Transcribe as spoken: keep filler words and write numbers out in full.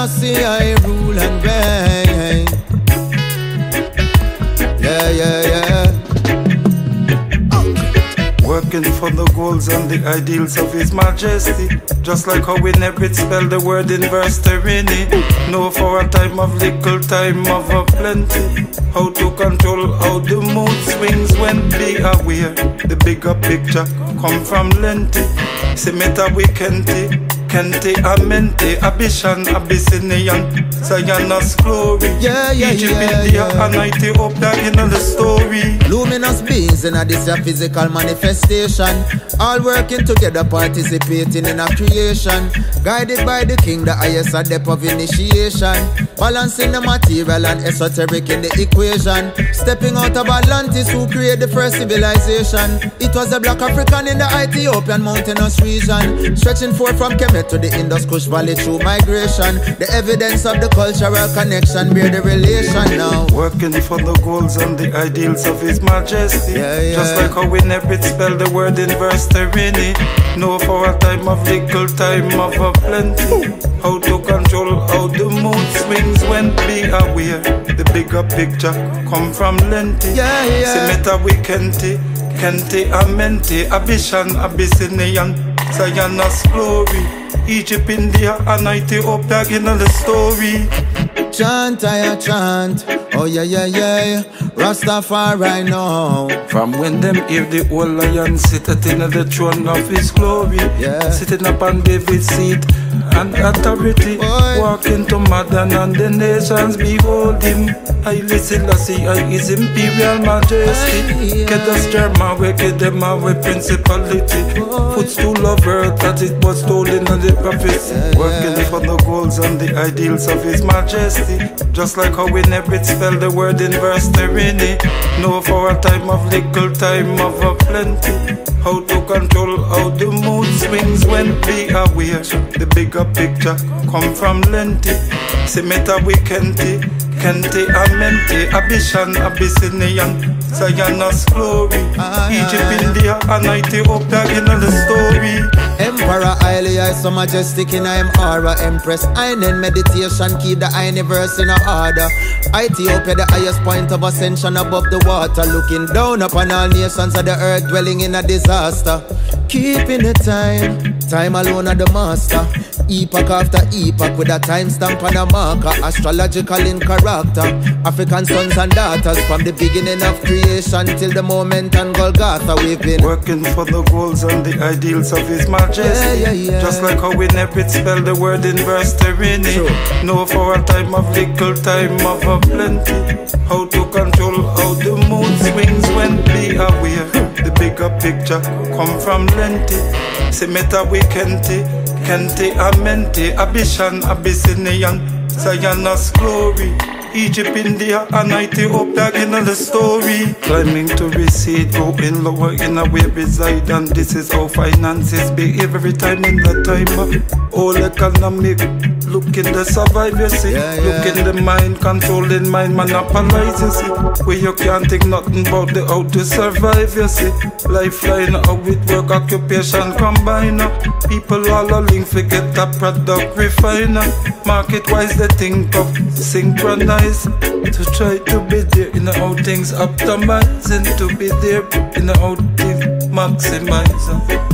Selassie, I rule and reign. Yeah, yeah, yeah. Working for the goals and the ideals of His Majesty. Just like how we never spell the word in verse thirty. Know for a time of little, time of a plenty. How to control how the mood swings when be aware. The bigger picture come from Lenti. Semeta Wikenti, Kenti Amente, Abishan, Abyssinian, Zion's glory. Yeah, yeah, Egypt, yeah, India, yeah. and Ethiopia in the story. Luminous beings in a this a physical manifestation, all working together, participating in a creation. Guided by the king, the highest a depth of initiation. Balancing the material and esoteric in the equation. Stepping out of Atlantis, who created the first civilization. It was a black African in the Ethiopian mountainous region, stretching forth from Kemet to the Indus Kush Valley through migration. The evidence of the cultural connection bear the relation now. Working for the goals and the ideals of His Majesty. Yeah, yeah. Just like how we never spell the word in verse thirty. Know for a time of little, time of a plenty. How to control how the mood swings when be aware. The bigger picture come from Lenti. Yeah, yeah. Semeta Wikenti, Kenti Amente, Abishan, Abyssinian, Zion's glory. Egypt, India, and Ethiopia in the story. Chant, I chant. Oh yeah, yeah, yeah. Rastafari now. From when them hear the old lion sitting on the throne of His glory. Yeah. Sitting upon David's seat and authority. Boy. Walking to modern and the nations behold Him. Haile Selassie, I His Imperial Majesty. Aye, Get us German, we get them away principality. Footstool of earth that it was stolen in the prophets. Yeah, Working yeah. for the goals and the ideals of His Majesty. Just like how we never spell the word in verse thirty. Know for a time of little, time of a plenty. How to control how the mood swings when be aware. The bigger picture come from Lenti. Semeta Wikenti, Kenti Amente, Abishan, Abyssinian, Zion's glory. Aye, Egypt, aye. India, and Ethiopia in the story. Emperor Haile, I so majestic in I am aura. Empress, I in meditation, keep the universe in a order. Ethiopia, the highest point of ascension above the water. Looking down upon all nations of the earth, dwelling in a disaster. Keeping the time, time alone are the master. Epoch after epoch with a time stamp and a marker. Astrological in character. African sons and daughters from the beginning of creation till the moment on Golgotha we've been working for the goals and the ideals of His Majesty. Yeah, yeah, yeah. Just like how we never spell the word in verse thirty. Know for a time of little, time of a plenty. How to control how the mood swings when be aware. The bigger picture come from Lenti. Semeta Wikenti, Kenti Amente, Abishan, Abyssinian, Zion's glory. Egypt, India, and Ethiopia in the story. Climbing to recede, going lower in a way reside. And this is how finances behave every time in the time. All economic, look in the survive, you see. Yeah, yeah. Look in the mind, controlling mind, monopolize, you see. Where you can't think nothing about the how to survive, you see. Lifeline, how it work, occupation combine. People all a link, forget a product refiner. Market wise, they think of synchronize. To try to be there in the how things optimize. And to be there in the how things maximize.